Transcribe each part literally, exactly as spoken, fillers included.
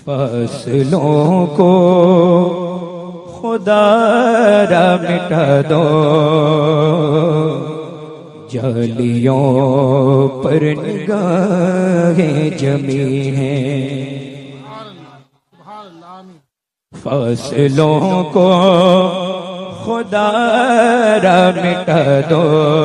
فصلوں کو خدا را مٹا دو، جالیوں پر نگاہیں جمی ہیں، فصلوں کو خدا را مٹا دو،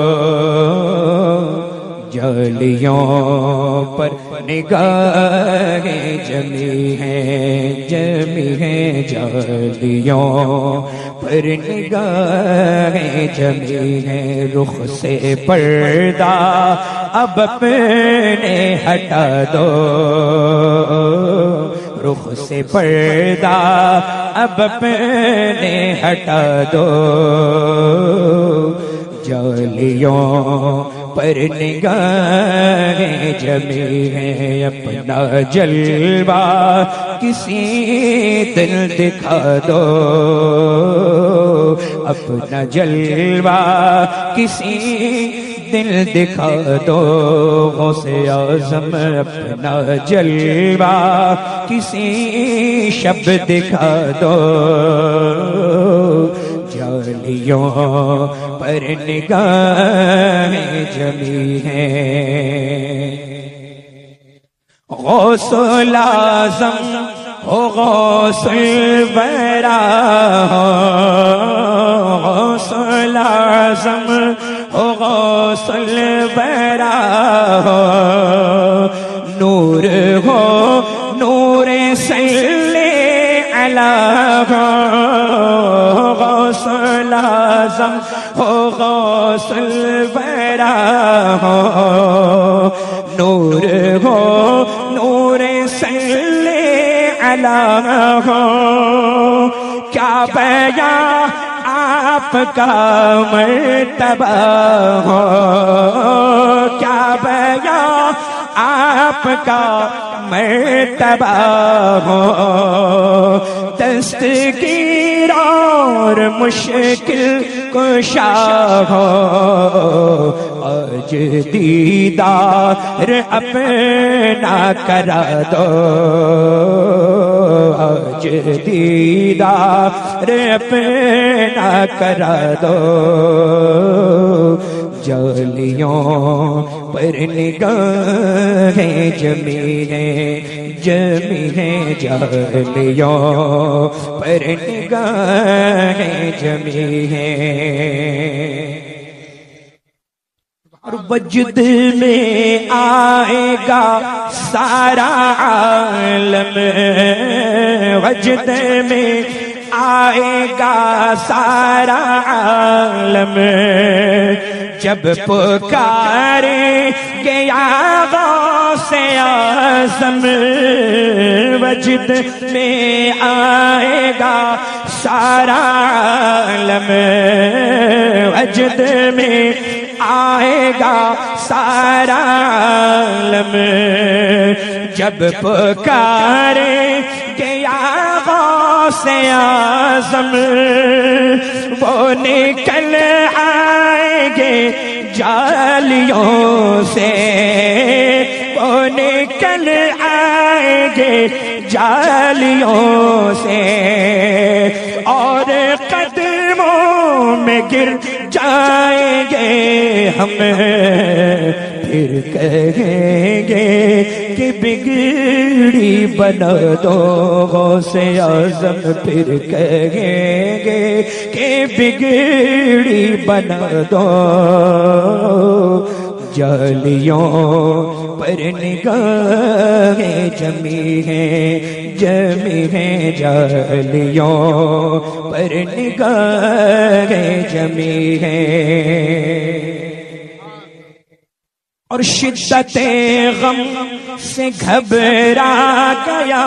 جالیوں پر نگاہیں جمی ہیں، جمی ہیں جالیوں پر نگاہیں جمی ہیں، رخ سے پردہ اب اپنے ہٹا دو، رخ سے پردہ اب اپنے ہٹا دو، جالیوں پر نگاہیں جمی ہیں، اپنا جلوہ کسی دن دکھا دو، اپنا جلوہ کسی دل دکھا دو، غوث اعظم اپنا جلوہ کسی شب دکھا دو، جالیوں پر نگاہیں جمی ہیں، غوث اعظم ہو غوث الورا، غوث اعظم ہو غوث الورا، نور ہو نور صلی علی، غوث اعظم ہو غوث الورا، نور ہو نور صلی علی، کیا بیان آپ کا مرتبہ ہو، کیا بیان آپ کا مرتبہ ہو، دستگیر اور مشکل کشا ہو، آج دیدار اپنا کرا دو، آج دیدار اپنا کرا دو، جالیوں پر نگاہیں جمی ہیں، جمی ہیں جالیوں پر نگاہیں جمی ہیں، اور وجد میں آئے گا سارا عالم، وجد میں آئے گا سارا عالم، جب پکارے گیا غوث اعظم، وجد میں آئے گا سارا عالم، وجد میں آئے گا سارا عالم، جب پکارے گیا غوث اعظم، وہ نکل آئیں گے جالیوں سے، وہ نکل آئیں گے جالیوں سے، اور قدموں میں گر جائیں گے ہم، پھر کہیں گے کہ بگڑی بنا دو غوث اعظم، پھر کہیں گے کہ بگڑی بنا دو، جالیوں پر نگاہیں جمی ہیں، جمی ہیں جالیوں پر نگاہیں جمی ہیں، اور شدت غم سے گھبرا گیا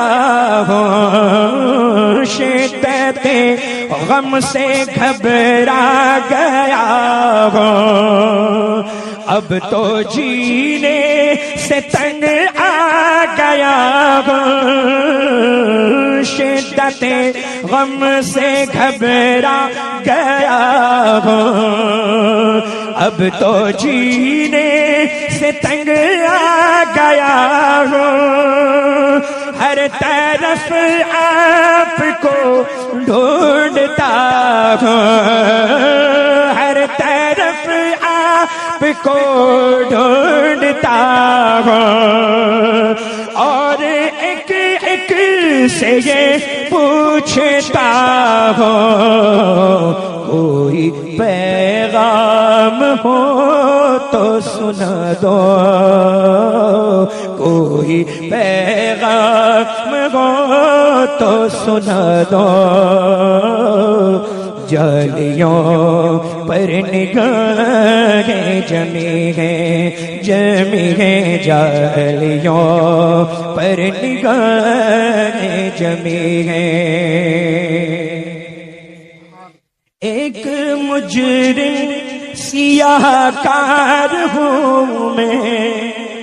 ہوں، شدت غم سے گھبرا گیا ہوں، اب تو جینے سے تنگ آ گیا ہوں، شدت غم سے گھبرا گیا ہوں، اب تو جینے سے تنگ آ گیا ہوں، ہر ہر طرف آپ کو ڈھونڈتا ہوں، ہر طرف آپ کو ڈھونڈتا ہوں، اور ایک ایک سے یہ پوچھتا ہوں کوئی پیغام ہو تو سنا دو، کوئی پیغام ہو تو سنا دو، جالیوں پر نگاہیں جمی ہیں جمی ہیں، جالیوں پر نگاہیں جمی ہیں۔ ایک مجرم سیاہ کار ہوں میں،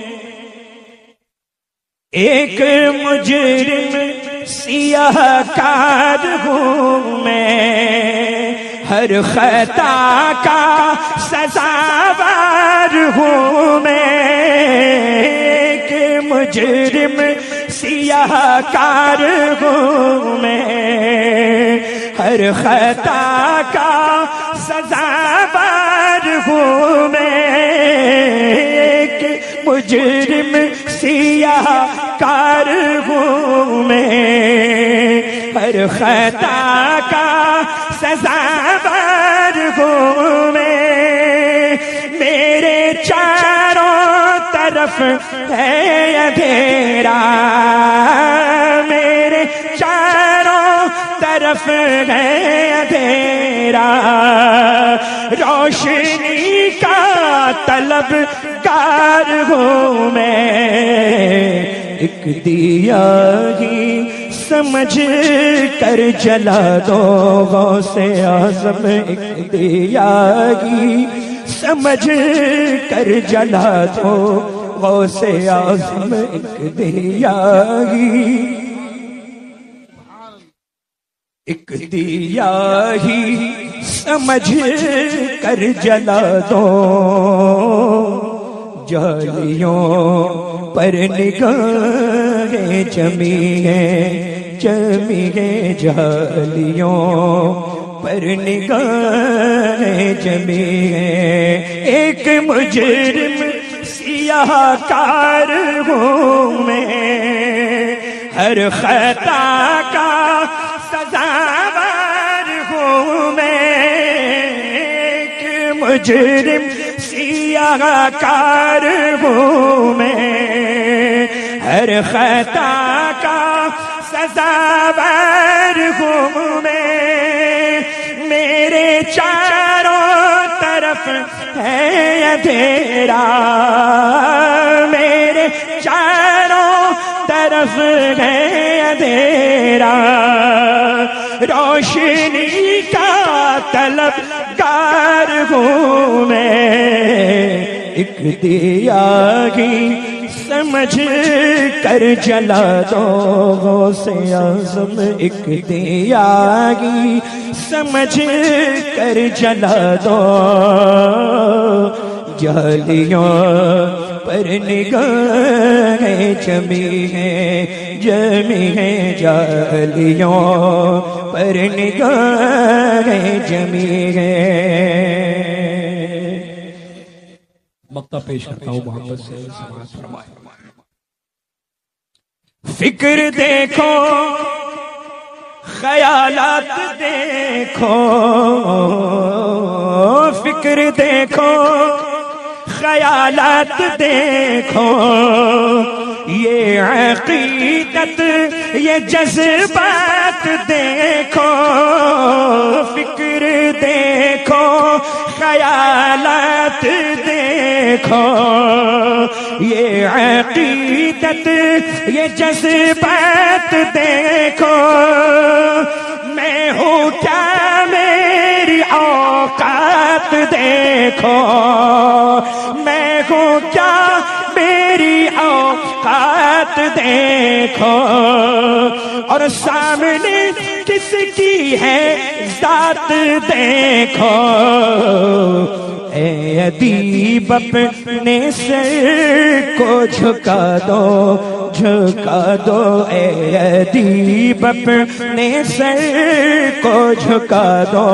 ایک مجرم سیاہ کار ہوں میں، ہر خطا کا سزاوار ہوں میں، ایک مجرم سیاہ کار ہوں میں، ہر خطا کا سزاوار ہوں میں، ایک مجرم سیاہ کار ہوں میں، ہر خطا کا سزاوار ہوں میں، میرے چاروں طرف ہے اندھیرا، میرے چاروں طرف ہے اندھیرا، روشنی کا طلب گار ہوں میں، ایک دیا ہی سمجھ کر جلا دو غوث اعظم، ایک دیا ہی سمجھ کر جلا دو غوث اعظم، ایک دیا ہی ایک دیا ہی سمجھ کر جلا دو، جالیوں پر نگاہیں جمی ہیں جمی ہیں، جالیوں پر نگاہیں جمی ہیں، ایک مجرم سیاہ کار ہوں میں، ہر خطا کا سزاوار ہوں میں، ایک مجرم سیاہ کار ہوں میں، ہر خطا کا سزاوار ہوں میں، میرے چاروں طرف ہے اندھیرا، میرے چاروں طرف ہے اندھیرا، روشنی کا طلب گار ہوں میں، ایک دیا ہی سمجھ کر جلا دو غوث اعظم، ایک دیا ہی سمجھ کر جلا دو، جالیوں پر نگاہیں جمی ہیں جمی ہیں، جالیوں پر نگاہیں جمی ہیں۔ مقطع پیش کرتا ہوں محبت سے سماعت فرمائے۔ فکر دیکھو خیالات دیکھو، فکر دیکھو خیالات دیکھو، یہ عقیدت یہ جذبات دیکھو، فکر دیکھو خیالات دیکھو، یہ عقیدت یہ جذبات دیکھو، میں ہوں کیا میری اوقات دیکھو، میں ہوں کیا میری اوقات دیکھو، اور سامنے کس کی ہے ذات دیکھو، اے ادیب اپنے سر کو جھکا دو، جھکا دو، اے ادیب اپنے سر کو جھکا دو،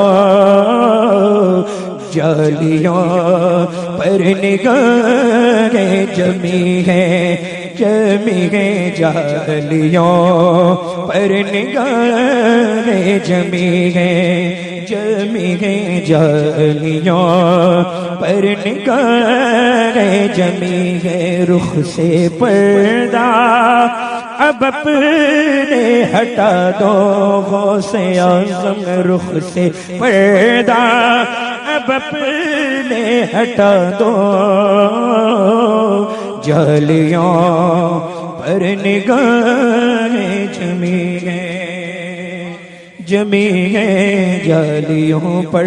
جالیوں پر نگاہیں جمی ہے، جمی ہے، جالیوں پر نگاہیں جمی ہے، جمی ہے، جالیوں پر نگاہیں جمی ہے، رخ سے پردہ اب اپنے ہٹا دو، غوث اعظم رخ سے پردہ اب اپنے ہٹا دو، جالیوں پر نگاہیں جمی ہے، جمی ہے، جالیوں پر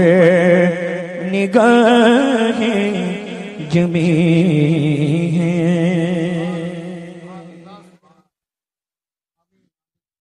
نگاہیں جمی ہیں۔